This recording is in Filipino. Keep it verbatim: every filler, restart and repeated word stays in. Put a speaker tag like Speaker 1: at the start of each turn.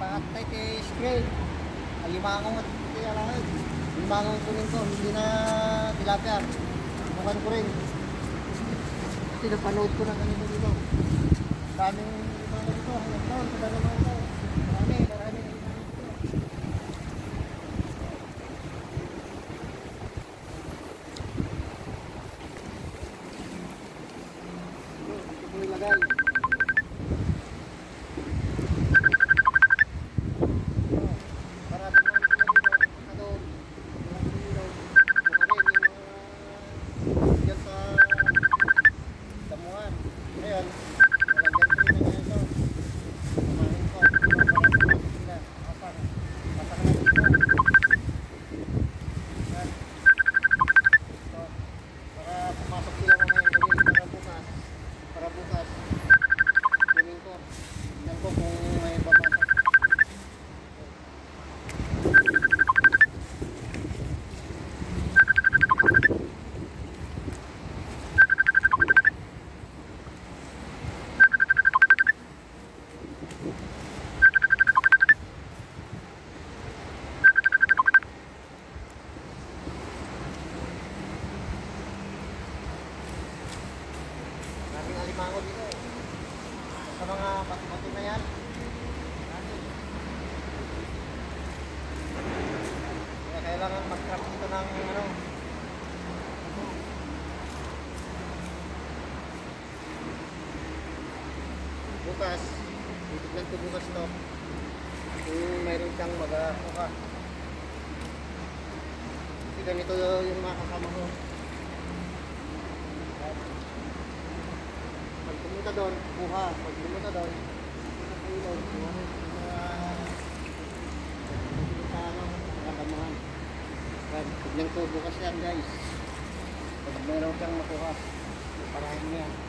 Speaker 1: at tay kay screen. Alimango at kaya lang. Alimango kunin ko, hindi na tilapia. Bukan ko rin. Kasi napanood ko na kanina dito. Daming alimango dito. Hanggang taon, kada naman ito. Marami, marami alimango dito. Ito po ilagay. Alimango dito sa mga bato-bato na yan. Kaya kailangan mag-craft dito ng ano, bukas titignan ko bukas to kung mayroon kang mag-akuha. Kasi ganito yung mga kasama ko. Pag pumunta doon, kuha. Pag pumunta doon, kuha. Kuha mo sa ano, kakamahan. Tignan ko bukas yan guys. Pag mayroon kang makuha, parahin mo yan.